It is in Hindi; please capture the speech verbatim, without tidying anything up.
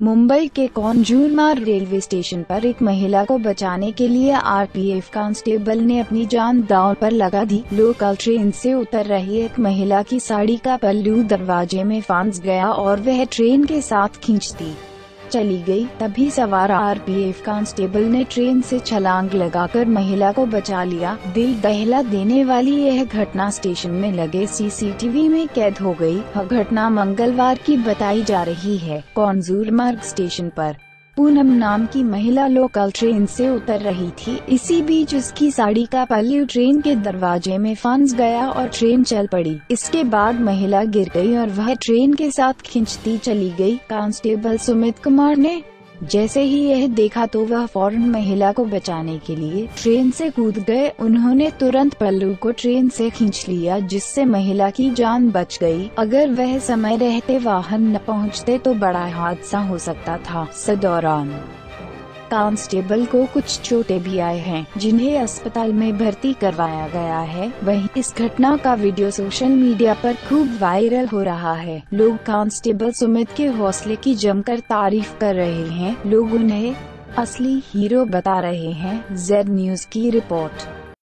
मुंबई के कॉन्जूमर रेलवे स्टेशन पर एक महिला को बचाने के लिए आरपीएफ कांस्टेबल ने अपनी जान दांव पर लगा दी। लोकल ट्रेन से उतर रही एक महिला की साड़ी का पल्लू दरवाजे में फंस गया और वह ट्रेन के साथ खींचती चली गई। तभी सवार आरपीएफ कांस्टेबल ने ट्रेन से छलांग लगाकर महिला को बचा लिया। दिल दहला देने वाली यह घटना स्टेशन में लगे सीसीटीवी में कैद हो गई। यह घटना मंगलवार की बताई जा रही है। कॉन्जूमर स्टेशन पर पूनम नाम की महिला लोकल ट्रेन से उतर रही थी। इसी बीच उसकी साड़ी का पल्लू ट्रेन के दरवाजे में फंस गया और ट्रेन चल पड़ी। इसके बाद महिला गिर गई और वह ट्रेन के साथ खींचती चली गई। कांस्टेबल सुमित कुमार ने जैसे ही यह देखा तो वह फौरन महिला को बचाने के लिए ट्रेन से कूद गए। उन्होंने तुरंत पल्लू को ट्रेन से खींच लिया, जिससे महिला की जान बच गई। अगर वह समय रहते वाहन न पहुंचते तो बड़ा हादसा हो सकता था। इस दौरान कांस्टेबल को कुछ चोटें भी आए हैं, जिन्हें अस्पताल में भर्ती करवाया गया है। वहीं इस घटना का वीडियो सोशल मीडिया पर खूब वायरल हो रहा है। लोग कांस्टेबल सुमित के हौसले की जमकर तारीफ कर रहे हैं। लोग उन्हें असली हीरो बता रहे हैं। जेड न्यूज की रिपोर्ट।